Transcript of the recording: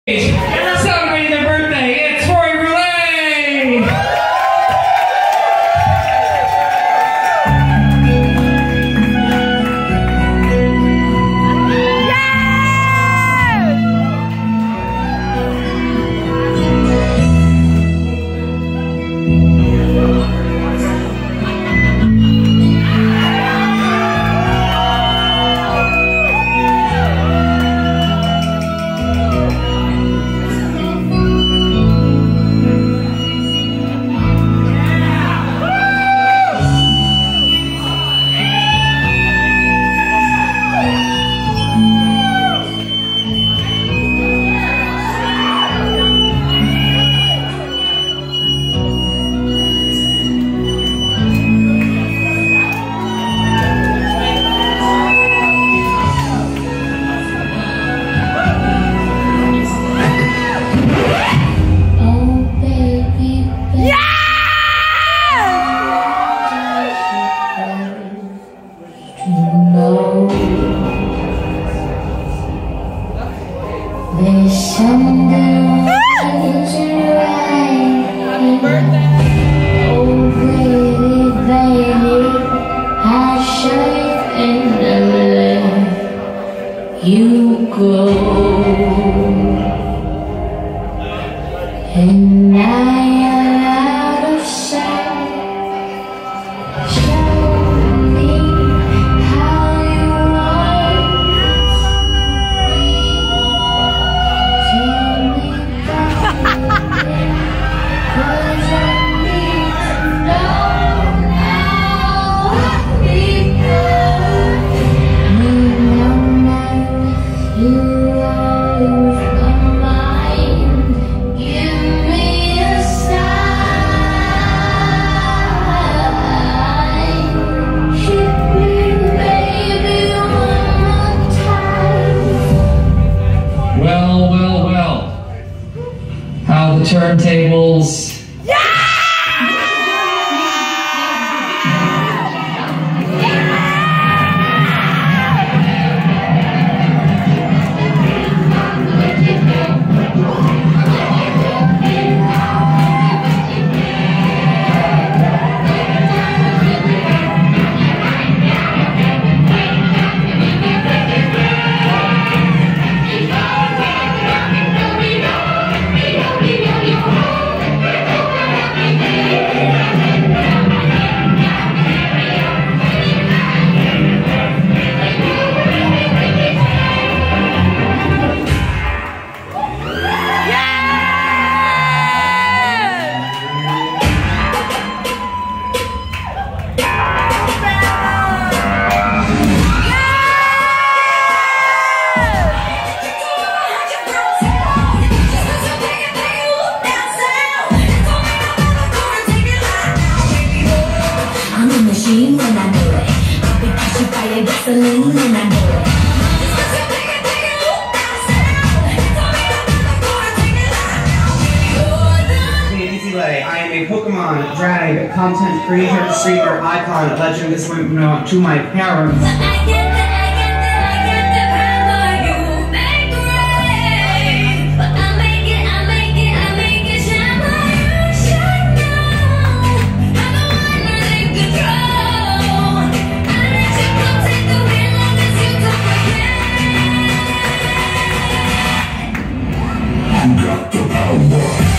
Celebrating their birthday, it's Rory. You go, and I am out of sight. Show me how you want me. Tell me about it, 'cause I need to know now. You are lose my mind. Give me a sign. Hit me, baby, one more time. Well. How the turntables. When I do it, I'll be catching fire, gasoline when I do it. Easy way. I am a Pokemon, drag, content creator, streamer, icon, legend. This went to my parents. You got the power.